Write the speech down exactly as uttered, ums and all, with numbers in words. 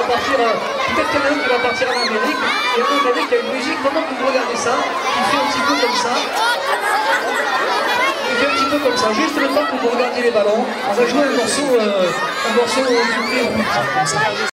partir, euh, peut-être qu'il y en a un qui va partir en Amérique, et en Amérique, il y a une musique, pendant que vous regardez ça, qui fait un petit peu comme ça. Il fait un petit peu comme ça, juste le temps que vous regardiez les ballons. On va jouer un morceau, euh, un morceau du comme ça.